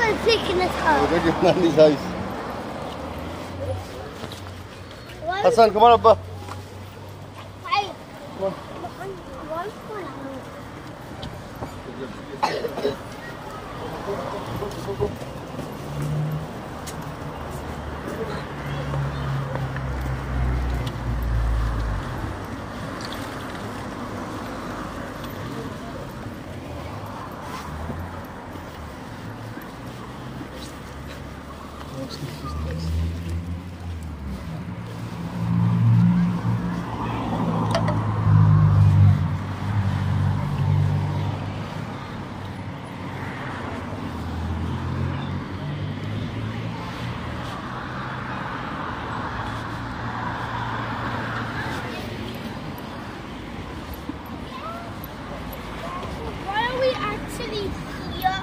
going to take in his house. We're going to Nanny's house. Why? Hassan, come on, Abba. Hey. Come on. Why? Why are we actually here?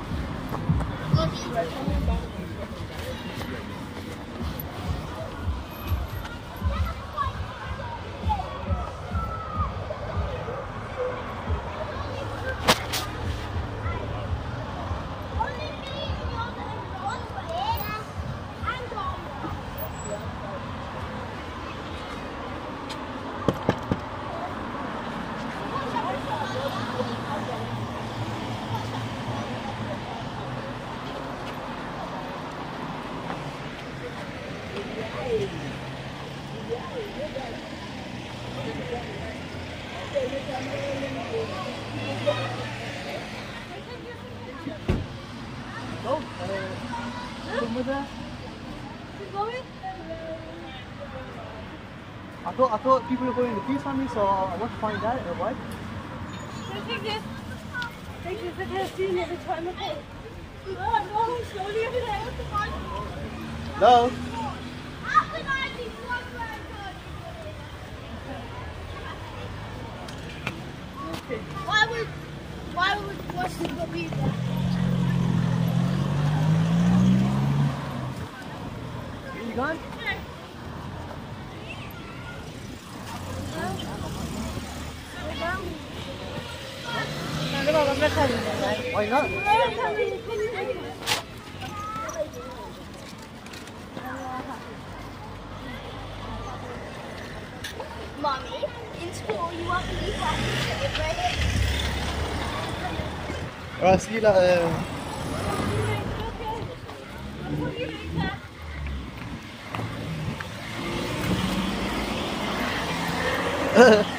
I thought people were going to peace on me, so I want to find out what. Take this. Take this. I can't see it every time. Okay. Oh, no, slowly every day. What's the fun? No. Why would Washington go be there? Are you gone? Why not? Mommy, in school you want to be right? Alright, see you later. Okay.